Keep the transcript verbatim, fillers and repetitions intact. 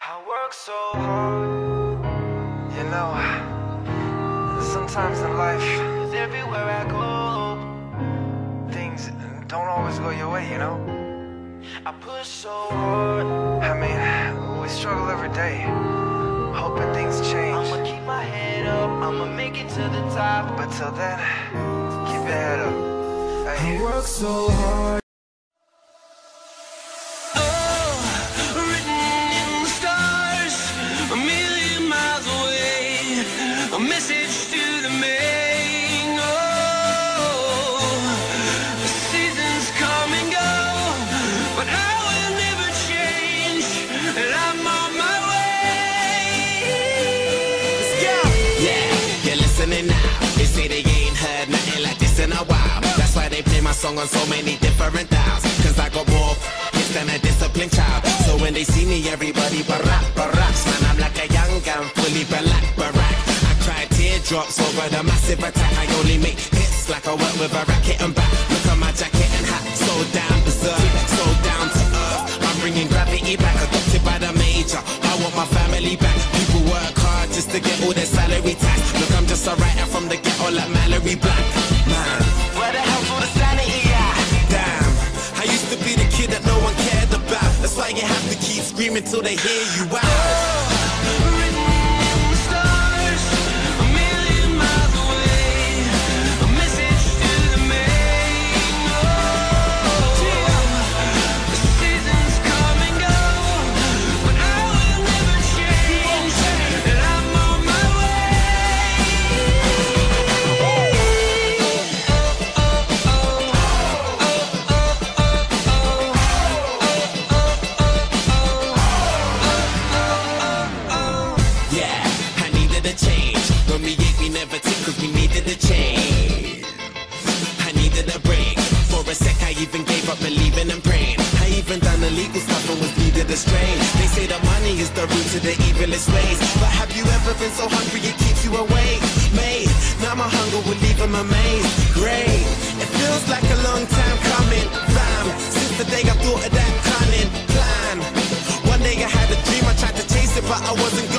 I work so hard, you know. Sometimes in life, cause everywhere I go, things don't always go your way, you know. I push so hard, I mean, we struggle every day, hoping things change. I'ma keep my head up, I'ma make it to the top. But till then, keep your head up. Hey. I work so hard. A message to the main. Oh, the seasons come and go, but I will never change, and I'm on my way. Let's go. Yeah, you're listening now. They say they ain't heard nothing like this in a while. That's why they play my song on so many different dials. Cause I got more hits than a disciplined child. So when they see me, everybody barack, baracks. Man, I'm like a young gun, fully black, barack. Teardrops over the massive attack. I only make hits like I work with a racket and back. Look at my jacket and hat, so down berserk, so down to earth. I'm bringing gravity back, adopted by the major. I want my family back. People work hard just to get all their salary tax. Look, I'm just a writer from the ghetto like Mallory Black. Man, where the hell's all the sanity at? Damn, I used to be the kid that no one cared about. That's why you have to keep screaming till they hear you out. Believing and praying. I even done illegal stuff and was needed a strain. They say that money is the root to the evilest ways. But have you ever been so hungry it keeps you awake? Mate, now my hunger will leave them amazed. Great, it feels like a long time coming. Fam, since the day I thought of that cunning plan. One day I had a dream, I tried to chase it, but I wasn't good.